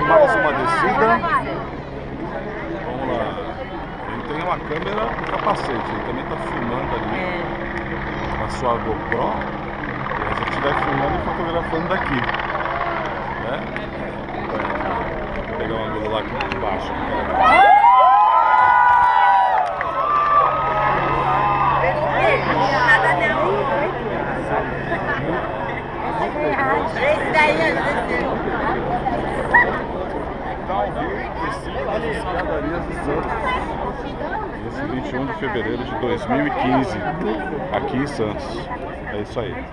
mais uma descida. Vamos lá. Ele tem uma câmera no capacete, ele também está filmando ali a sua GoPro. E a gente vai filmando e fotografando daqui, né? Vou pegar uma ângulo lá aqui de baixo. Esse daí é Tá ao vivo, descida das escadarias de Santos. Esse 21 de fevereiro de 2015, aqui em Santos. É isso aí.